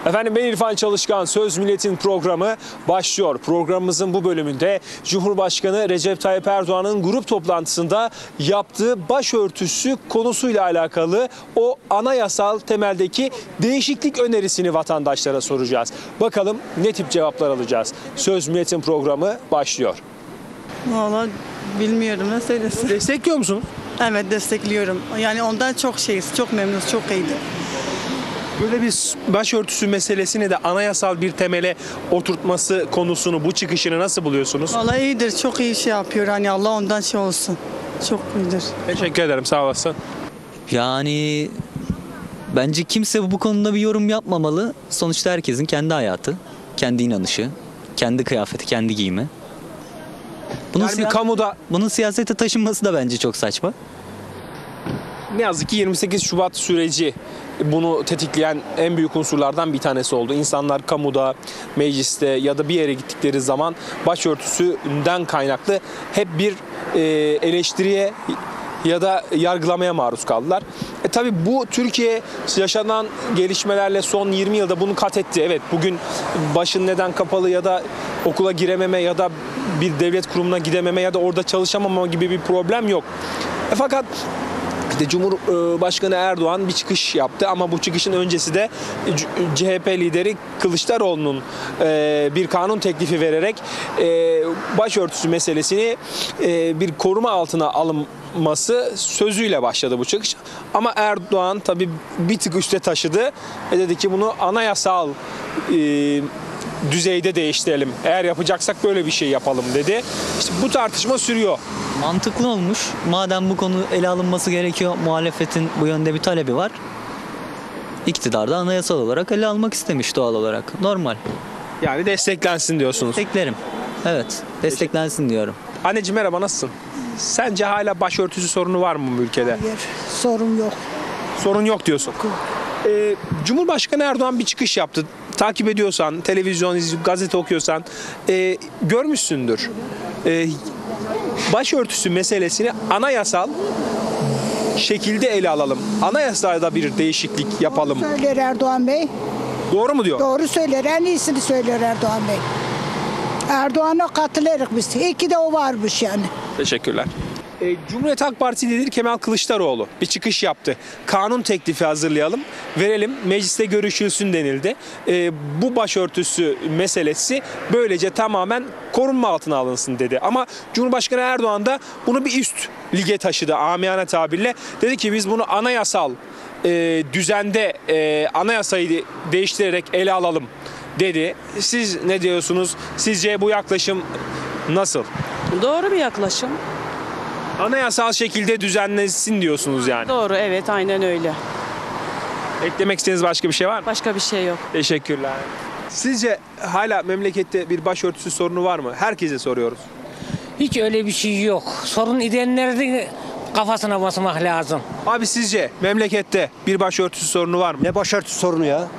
Efendim ben İrfan Çalışkan, Söz Milletin programı başlıyor. Programımızın bu bölümünde Cumhurbaşkanı Recep Tayyip Erdoğan'ın grup toplantısında yaptığı başörtüsü konusuyla alakalı o anayasal temeldeki değişiklik önerisini vatandaşlara soracağız. Bakalım ne tip cevaplar alacağız. Söz Milletin programı başlıyor. Vallahi bilmiyorum, ne söylesin. Destekliyor musunuz? Evet, destekliyorum. Yani ondan çok memnunuz, çok iyiydi. Böyle bir başörtüsü meselesini de anayasal bir temele oturtması konusunu, bu çıkışını nasıl buluyorsunuz? Vallahi iyidir, çok iyi şey yapıyor. Hani Allah ondan şey olsun. Çok iyidir. Teşekkür ederim, sağ olasın. Yani bence kimse bu konuda bir yorum yapmamalı. Sonuçta herkesin kendi hayatı, kendi inanışı, kendi kıyafeti, kendi giyimi. Yani bir kamuda Bunun siyasete taşınması da bence çok saçma. ne yazık ki 28 Şubat süreci bunu tetikleyen en büyük unsurlardan bir tanesi oldu. İnsanlar kamuda, mecliste ya da bir yere gittikleri zaman başörtüsünden kaynaklı hep bir eleştiriye ya da yargılamaya maruz kaldılar. Tabii bu Türkiye yaşanan gelişmelerle son 20 yılda bunu kat etti. Evet, bugün başın neden kapalı ya da okula girememe ya da bir devlet kurumuna gidememe ya da orada çalışamama gibi bir problem yok. Fakat İşte Cumhurbaşkanı Erdoğan bir çıkış yaptı ama bu çıkışın öncesi de CHP lideri Kılıçdaroğlu'nun bir kanun teklifi vererek başörtüsü meselesini bir koruma altına alınması sözüyle başladı bu çıkış. Ama Erdoğan tabii bir tık üste taşıdı ve dedi ki bunu anayasal düzeyde değiştirelim. Eğer yapacaksak böyle bir şey yapalım dedi. İşte bu tartışma sürüyor. Mantıklı olmuş. Madem bu konu ele alınması gerekiyor, muhalefetin bu yönde bir talebi var. İktidar da anayasal olarak ele almak istemiş doğal olarak. Normal. Yani desteklensin diyorsunuz. Desteklerim. Evet, desteklensin diyorum. Anneciğim merhaba, nasılsın? Sence hala başörtüsü sorunu var mı bu ülkede? Hayır, sorun yok. Sorun yok diyorsun. Cumhurbaşkanı Erdoğan bir çıkış yaptı. Takip ediyorsan, televizyon, gazete okuyorsan görmüşsündür. Başörtüsü meselesini anayasal şekilde ele alalım. Anayasada bir değişiklik yapalım. Söyler Erdoğan Bey. Doğru mu diyor? Doğru söyler. En iyisini söyler Erdoğan Bey. Erdoğan'a katılırız biz. İyi ki de o varmış yani. Teşekkürler. Cumhuriyet Halk Partisi lideri Kemal Kılıçdaroğlu bir çıkış yaptı. Kanun teklifi hazırlayalım, verelim, mecliste görüşülsün denildi. Bu başörtüsü meselesi böylece tamamen korunma altına alınsın dedi. Ama Cumhurbaşkanı Erdoğan da bunu bir üst lige taşıdı amiyane tabirle. Dedi ki biz bunu anayasal düzende anayasayı değiştirerek ele alalım dedi. Siz ne diyorsunuz? Sizce bu yaklaşım nasıl? Doğru bir yaklaşım. Anayasal şekilde düzenlensin diyorsunuz yani. Doğru, evet, aynen öyle. Eklemek istediğiniz başka bir şey var mı? Başka bir şey yok. Teşekkürler. Sizce hala memlekette bir başörtüsü sorunu var mı? Herkese soruyoruz. Hiç öyle bir şey yok. Sorun edenleri kafasına basmak lazım. Abi sizce memlekette bir başörtüsü sorunu var mı? Ne başörtüsü sorunu ya?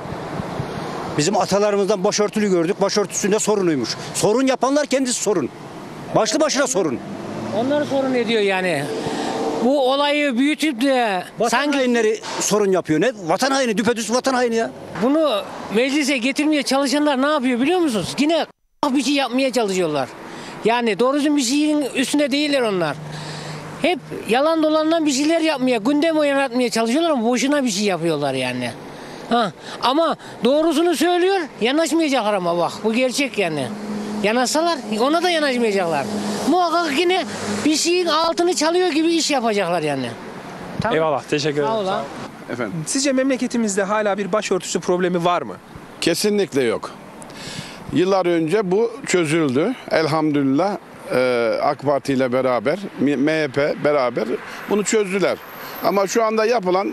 Bizim atalarımızdan başörtülü gördük. Başörtüsünde sorunuymuş. Sorun yapanlar kendisi sorun. Başlı başına sorun. Onları sorun ediyor yani. Bu olayı büyütüp de Vatan sanki hainleri sorun yapıyor. Ne? Vatan haini, düpedüz vatan haini ya. bunu meclise getirmeye çalışanlar ne yapıyor biliyor musunuz? Yine bir şey yapmaya çalışıyorlar. Yani doğrusu bir şeyin üstünde değiller onlar. Hep yalan dolandan bir şeyler yapmaya, gündem yaratmaya çalışıyorlar ama boşuna bir şey yapıyorlar yani. Ha, ama doğrusunu söylüyor, yanaşmayacaklar ama bak bu gerçek yani. Yanaşsalar ona da yanaşmayacaklar. Muhakkak yine bir şeyin altını çalıyor gibi iş yapacaklar yani. Tamam. Eyvallah, teşekkür ederim. Sağ ol ha. Efendim, Sizce memleketimizde hala bir başörtüsü problemi var mı? kesinlikle yok. Yıllar önce bu çözüldü. Elhamdülillah AK Parti ile beraber, MHP beraber bunu çözdüler. Ama şu anda yapılan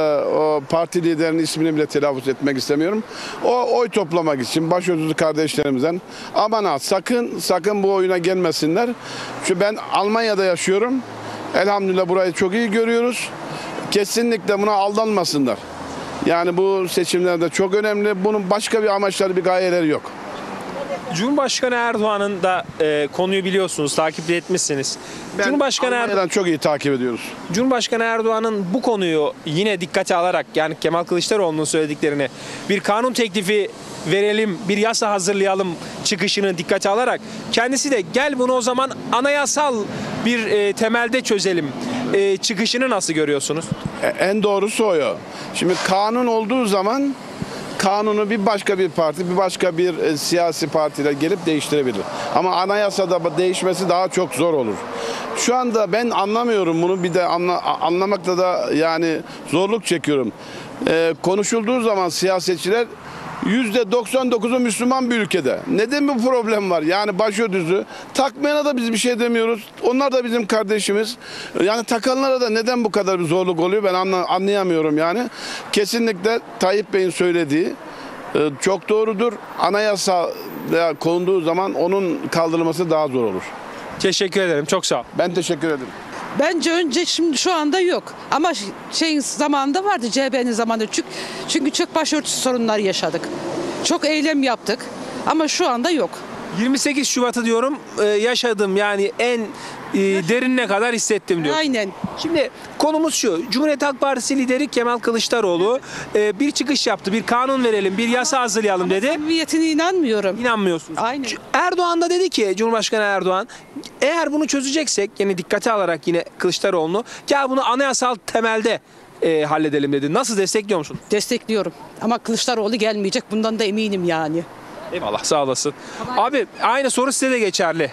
o parti liderinin ismini bile telaffuz etmek istemiyorum. O oy toplamak için başörtülü kardeşlerimizden aman ha sakın bu oyuna gelmesinler. Çünkü ben Almanya'da yaşıyorum. Elhamdülillah burayı çok iyi görüyoruz. Kesinlikle buna aldanmasınlar. Yani bu seçimlerde çok önemli. Bunun başka bir amaçları, bir gayeleri yok. Cumhurbaşkanı Erdoğan'ın da konuyu biliyorsunuz, takip etmişsiniz. Almanya'dan çok iyi takip ediyoruz. Cumhurbaşkanı Erdoğan'ın bu konuyu yine dikkate alarak, yani Kemal Kılıçdaroğlu'nun söylediklerini, bir kanun teklifi verelim, bir yasa hazırlayalım çıkışını dikkate alarak kendisi de gel bunu o zaman anayasal bir temelde çözelim çıkışını nasıl görüyorsunuz? En doğrusu o ya. Şimdi kanun olduğu zaman kanunu bir başka bir parti, bir başka bir siyasi partiler gelip değiştirebilir. Ama anayasada değişmesi daha çok zor olur. Şu anda ben anlamıyorum bunu, bir de anlamakta da yani zorluk çekiyorum. Konuşulduğu zaman siyasetçiler %99'u Müslüman bir ülkede. Neden bu problem var? Yani başörtüsü takmayana da biz bir şey demiyoruz. Onlar da bizim kardeşimiz. Yani takanlara da neden bu kadar bir zorluk oluyor ben anlayamıyorum yani. Kesinlikle Tayyip Bey'in söylediği çok doğrudur. Anayasa konduğu zaman onun kaldırılması daha zor olur. Teşekkür ederim. Çok sağ ol. Ben teşekkür ederim. Bence önce şimdi şu anda yok. Ama şeyin zamanında vardı, CHP'nin zamanında. Çünkü çok başörtüsü sorunları yaşadık. Çok eylem yaptık ama şu anda yok. 28 Şubat'ı diyorum yaşadım, yani en derinine kadar hissettim diyor. Aynen. Şimdi konumuz şu: Cumhuriyet Halk Partisi lideri Kemal Kılıçdaroğlu bir çıkış yaptı. Bir kanun verelim, bir yasa hazırlayalım dedi. Samimiyetine inanmıyorum. İnanmıyorsunuz. Aynen. Erdoğan da dedi ki, Cumhurbaşkanı Erdoğan, eğer bunu çözeceksek, yani dikkate alarak yine Kılıçdaroğlu'nu, gel bunu anayasal temelde halledelim dedi. Nasıl, destekliyor musun? Destekliyorum. Ama Kılıçdaroğlu gelmeyecek. Bundan da eminim yani. Eyvallah, sağ olasın. Abi aynı soru size de geçerli.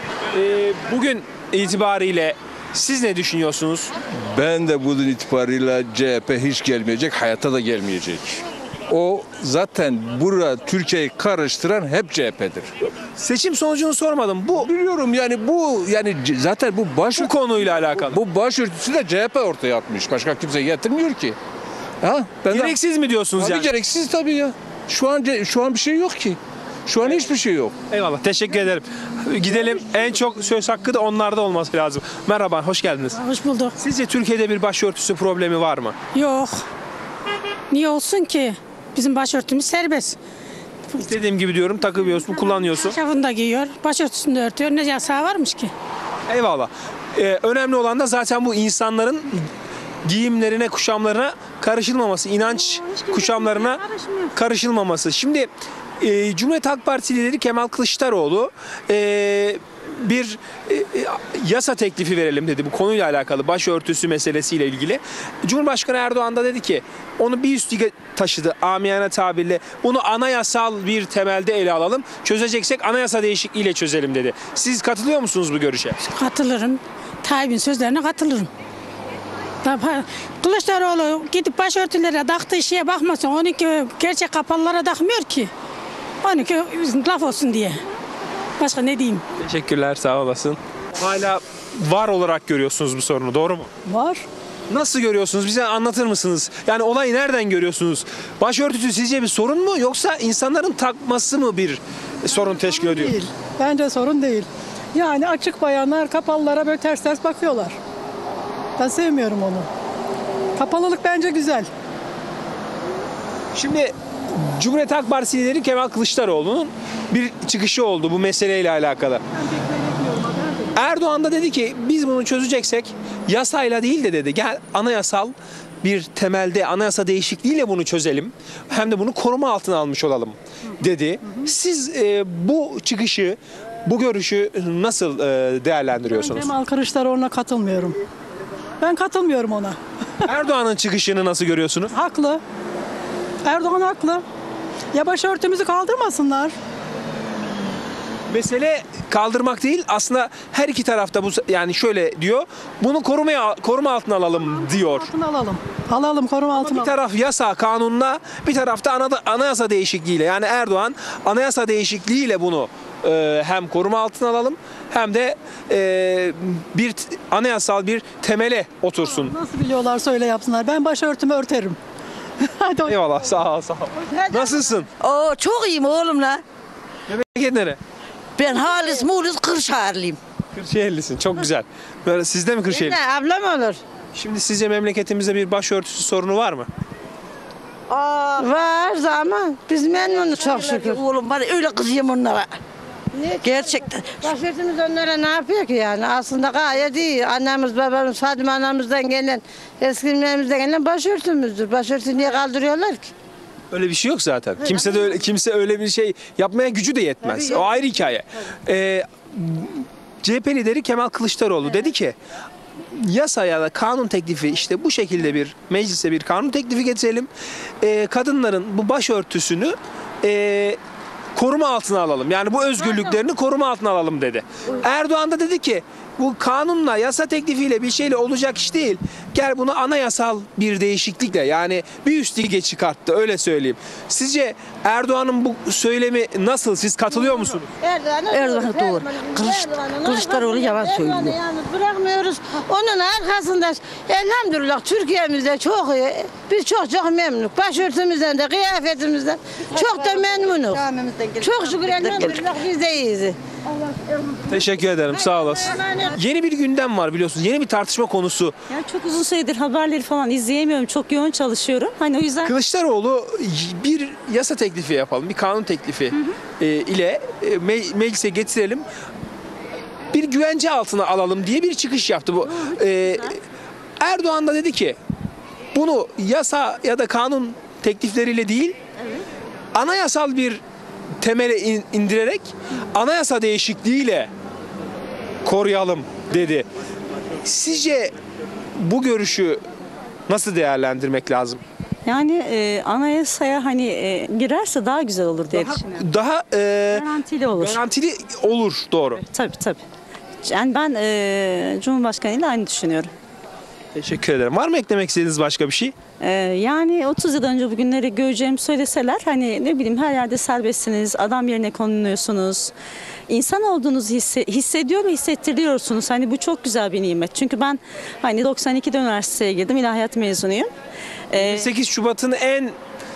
Bugün itibariyle siz ne düşünüyorsunuz? Ben de bugün itibariyle CHP hiç gelmeyecek, hayata da gelmeyecek. O zaten burada Türkiye'yi karıştıran hep CHP'dir. Seçim sonucunu sormadım. Bu Biliyorum yani bu yani zaten bu konuyla alakalı. bu başörtüsü de CHP ortaya atmış. Başka kimse getirmiyor ki. Ha? Gereksiz mi diyorsunuz tabii yani? gereksiz tabii ya. Şu an bir şey yok ki. Şu an hiçbir şey yok. Eyvallah, teşekkür ederim. Gidelim, en çok söz hakkı da onlarda olması lazım. Merhaba, hoş geldiniz. Hoş bulduk. Sizce Türkiye'de bir başörtüsü problemi var mı? Yok. Niye olsun ki? Bizim başörtümüz serbest. İstediğim gibi diyorum, takıyorsun, kullanıyorsun. Çarşafını da giyiyor, başörtüsünü de örtüyor. Ne yasağı varmış ki? Eyvallah. Önemli olan da zaten bu insanların giyimlerine, kuşamlarına karışılmaması, inanç kuşamlarına karışılmaması. Şimdi Cumhuriyet Halk Partisi lideri Kemal Kılıçdaroğlu bir yasa teklifi verelim dedi bu konuyla alakalı, başörtüsü meselesiyle ilgili. Cumhurbaşkanı Erdoğan da dedi ki onu bir üst lige taşıdı, amiyane tabirle. Bunu anayasal bir temelde ele alalım. Çözeceksek anayasa değişikliğiyle çözelim dedi. Siz katılıyor musunuz bu görüşe? Katılırım. Tayyip'in sözlerine katılırım. Kılıçdaroğlu gidip başörtülere taktığı şeye bakmasın. Onunki gerçek kapalılara takmıyor ki. Onunki laf olsun diye. Başka ne diyeyim? Teşekkürler, sağ olasın. Hala var olarak görüyorsunuz bu sorunu, doğru mu? Var. Nasıl görüyorsunuz? Bize anlatır mısınız? Yani olayı nereden görüyorsunuz? Başörtüsü sizce bir sorun mu, yoksa insanların takması mı bir sorun teşkil ediyor? Değil. Bence sorun değil. Yani açık bayanlar kapalılara böyle ters ters bakıyorlar. Ben sevmiyorum onu. Kapalılık bence güzel. Şimdi Cumhuriyet Halk Partisi lideri Kemal Kılıçdaroğlu'nun bir çıkışı oldu bu meseleyle alakalı. Erdoğan da dedi ki biz bunu çözeceksek yasayla değil de dedi, gel anayasal bir temelde, anayasa değişikliğiyle bunu çözelim. Hem de bunu koruma altına almış olalım dedi. Siz bu çıkışı, bu görüşü nasıl değerlendiriyorsunuz? Kemal Kılıçdaroğlu'na katılmıyorum. Ben katılmıyorum ona. Erdoğan'ın çıkışını nasıl görüyorsunuz? Haklı. Erdoğan haklı. Ya başörtümüzü kaldırmasınlar. Mesele kaldırmak değil, aslında her iki tarafta bu, yani şöyle diyor, bunu koruma altına alalım diyor. Altına alalım. Alalım, koruma altına Bir alalım. taraf yasa, kanunla, bir tarafta anayasa değişikliğiyle. Yani Erdoğan anayasa değişikliğiyle bunu hem koruma altına alalım hem de bir anayasal bir temele otursun. Nasıl biliyorlarsa öyle yapsınlar. Ben başörtümü örterim. Hadi Eyvallah, sağ ol. Nasılsın? Oo, çok iyiyim oğlum lan. Memleket nere? Ben Halis Muğlis Kırşehirliyim. Kırşehirlisin, çok güzel. Böyle sizde mi Kırşehir? Ne ablam olur? Şimdi sizce memleketimizde bir başörtüsü sorunu var mı? Var ama biz memnunuz çok şükür. Oğlum bana öyle kızıyım onlara. Gerçekten. Başörtümüz onlara ne yapıyor ki yani? Aslında gayet iyi. Annemiz, babamız, Fadime anamızdan gelen, eskimlerimizden gelen başörtümüzdür. Başörtü niye kaldırıyorlar ki? Öyle bir şey yok zaten. Kimse öyle bir şey yapmaya gücü de yetmez. O ayrı hikaye. CHP lideri Kemal Kılıçdaroğlu dedi ki yasaya da kanun teklifi işte bu şekilde bir meclise bir kanun teklifi getirelim. Kadınların bu başörtüsünü koruma altına alalım. Yani bu özgürlüklerini koruma altına alalım dedi. Erdoğan da dedi ki bu kanunla, yasa teklifiyle bir şeyle olacak iş değil. Gel bunu anayasal bir değişiklikle yani bir üst lige çıkarttı öyle söyleyeyim. Sizce Erdoğan'ın bu söylemi nasıl? Siz katılıyor musunuz? Erdoğan doğru. Kılıçdaroğlu yalan söylüyor. Yalnız bırakmıyoruz. Onun arkasında elhamdülillah Türkiye'mizde çok iyi. Biz çok memnunuz. Başörtümüzden de kıyafetimizden çok da memnunuz. Çok şükür elhamdülillah biz de iyiyiz. Teşekkür ederim. Sağ olasın. Yeni bir gündem var biliyorsunuz. Yeni bir tartışma konusu. Yani çok uzun süredir haberleri falan izleyemiyorum. Çok yoğun çalışıyorum. Hani o yüzden Kılıçdaroğlu bir yasa teklifi yapalım. Bir kanun teklifi ile meclise getirelim. Bir güvence altına alalım diye bir çıkış yaptı bu. Erdoğan da dedi ki bunu yasa ya da kanun teklifleriyle değil anayasal bir temele indirerek anayasa değişikliğiyle koruyalım dedi. Sizce bu görüşü nasıl değerlendirmek lazım? yani anayasaya hani girerse daha güzel olur diye düşünüyorum. Daha Garantili olur. garantili olur, doğru. Tabii. Yani ben Cumhurbaşkanı ile aynı düşünüyorum. Teşekkür ederim. Var mı eklemek istediğiniz başka bir şey? Yani 30 yıl önce bugünleri göreceğimi söyleseler hani ne bileyim her yerde serbestsiniz, adam yerine konuluyorsunuz. İnsan olduğunuzu hissediyor ve hissettiriyorsunuz. Hani bu çok güzel bir nimet. Çünkü ben hani 92'de üniversiteye girdim, ilahiyat mezunuyum. 8 Şubat'ın en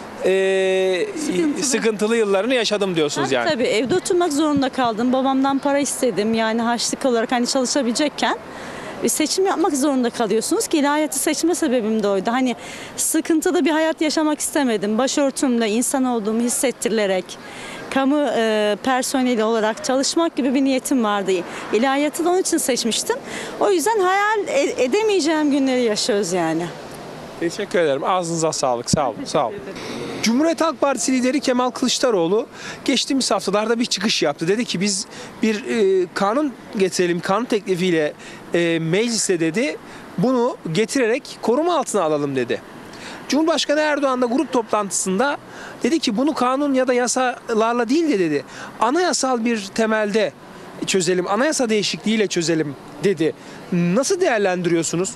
sıkıntılı yıllarını yaşadım diyorsunuz yani. Tabii evde oturmak zorunda kaldım. Babamdan para istedim. Yani harçlık olarak hani çalışabilecekken bir seçim yapmak zorunda kalıyorsunuz ki ilahiyatı seçme sebebim de oydu. Hani sıkıntılı bir hayat yaşamak istemedim. Başörtümle insan olduğumu hissettirilerek kamu personeli olarak çalışmak gibi bir niyetim vardı. İlahiyatı da onun için seçmiştim. O yüzden hayal edemeyeceğim günleri yaşıyoruz yani. Teşekkür ederim. Ağzınıza sağlık. Sağ olun. Sağ olun. Cumhuriyet Halk Partisi lideri Kemal Kılıçdaroğlu geçtiğimiz haftalarda bir çıkış yaptı. Dedi ki biz bir kanun getirelim, kanun teklifiyle meclise dedi. Bunu getirerek koruma altına alalım dedi. Cumhurbaşkanı Erdoğan da grup toplantısında dedi ki bunu kanun ya da yasalarla değil de dedi. Anayasal bir temelde çözelim, anayasa değişikliğiyle çözelim dedi. Nasıl değerlendiriyorsunuz?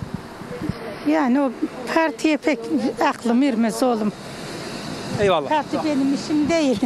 Yani o partiye pek aklım ermez oğlum. Eyvallah. Parti benim işim değil.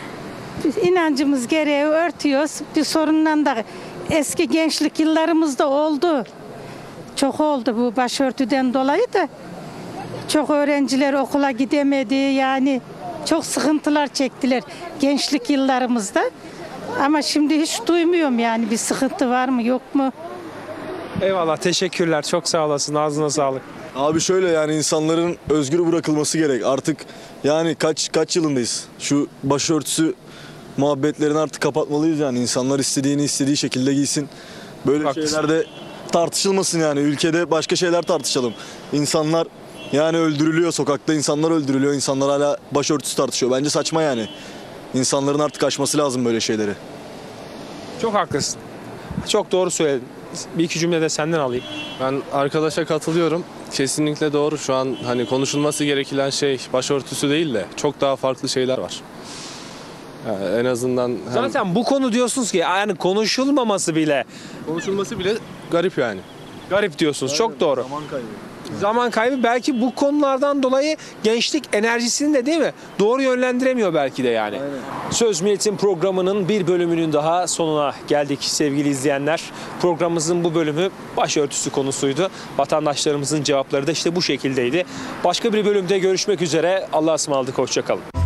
Biz inancımız gereği örtüyoruz. Bir sorundan da eski gençlik yıllarımızda oldu. Çok oldu bu başörtüden dolayı da. Çok öğrenciler okula gidemedi yani çok sıkıntılar çektiler gençlik yıllarımızda. Ama şimdi hiç duymuyorum yani bir sıkıntı var mı yok mu? Eyvallah, teşekkürler. Çok sağ olasın. Ağzına sağlık. Abi şöyle yani insanların özgür bırakılması gerek. Artık yani kaç yılındayız? Şu başörtüsü muhabbetlerini artık kapatmalıyız yani. İnsanlar istediğini istediği şekilde giysin. Böyle şeylerde tartışılmasın yani. Ülkede başka şeyler tartışalım. İnsanlar yani öldürülüyor, sokakta insanlar öldürülüyor. İnsanlar hala başörtüsü tartışıyor. Bence saçma yani. İnsanların artık aşması lazım böyle şeyleri. Çok haklısın. Çok doğru söyledin. Bir iki cümle de senden alayım. Ben arkadaşa katılıyorum. Kesinlikle doğru. Şu an hani konuşulması gereken şey başörtüsü değil de çok daha farklı şeyler var. Yani en azından zaten bu konu diyorsunuz ki yani konuşulmaması bile garip yani. Garip diyorsunuz. Aynen, çok doğru. Zaman kaybı. Zaman kaybı belki bu konulardan dolayı gençlik enerjisini de değil mi? Doğru yönlendiremiyor belki de yani. Aynen. Söz Milletin programının bir bölümünün daha sonuna geldik sevgili izleyenler. Programımızın bu bölümü başörtüsü konusuydu. Vatandaşlarımızın cevapları da işte bu şekildeydi. Başka bir bölümde görüşmek üzere. Allah'a ısmarladık. Hoşça kalın.